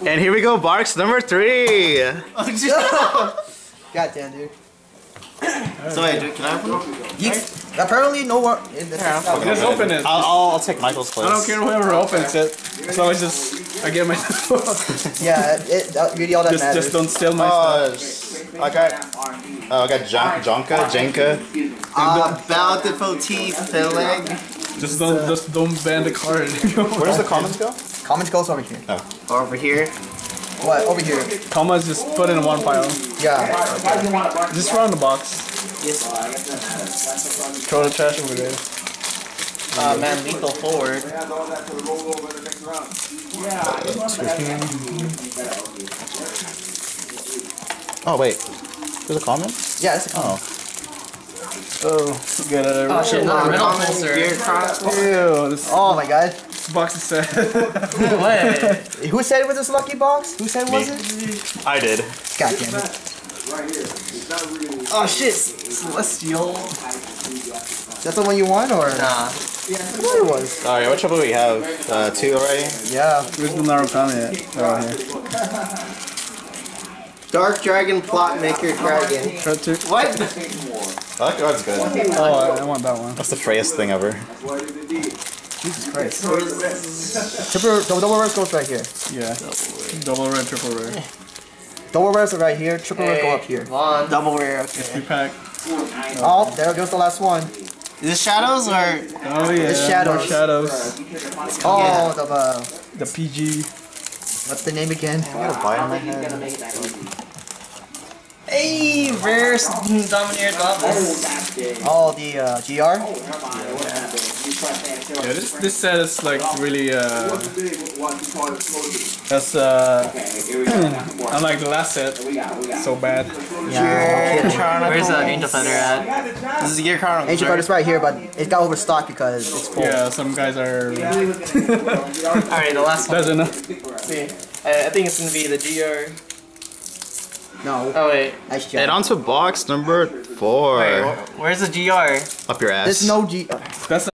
And here we go, Barks number 3. God damn, dude. So wait, dude, can I open it? Apparently, no one in the Just open it. I'll take Michael's place. I don't care whoever opens it. As long as I get my Yeah, really all that matters. Just don't steal my stuff. I got Jenka. Bountiful teeth filling. Just don't ban the card. Where does the comments go? Comments goes over here. Over here. What? Over here. Commas just put in one pile. Yeah. Just throw in the box. Yes. Throw the trash over there. Man, lethal forward. Oh wait, there's a comment? Yeah, it's a comment. Oh, get it. Oh shit, no, middle holster. Ew, this Oh my god. box is sad. What? Who said it was this lucky box? Who said it was it? I did. God damn it. Oh shit, Celestial. That's the one you want, or? Nah. I thought it was. Alright, what trouble do we have? 2 already? Yeah. Where's the Narukami at? Oh, here. Dark Dragon Plot Maker Dragon. Try to. What? Oh, that's good. Oh, I want that one. That's the frayest thing ever. Jesus Christ. Double rares goes right here. Yeah. Double rare, triple rare. Double rares are right here. Triple rare go up here. Vaughn. Double rare. Okay. 3-pack. Oh, there goes the last one. Is it shadows or? Oh yeah. The shadows. More shadows. Oh, The PG. what's the name again? I got a bite on my head. Hey, rare Domineer Goblins. Oh, the GR? Yeah, this set is like really that's unlike the last set, so bad. Yeah. Where's the Angel Feather at? This is Gear Chronicles. Ancient Card is right here, but it got overstocked because it's full. Yeah, some guys are. Alright, the last one. Doesn't know. See, I think it's gonna be the GR. No. Oh wait. Nice And job. on to box number 4. Wait, where's the GR? Up your ass. There's no G. That's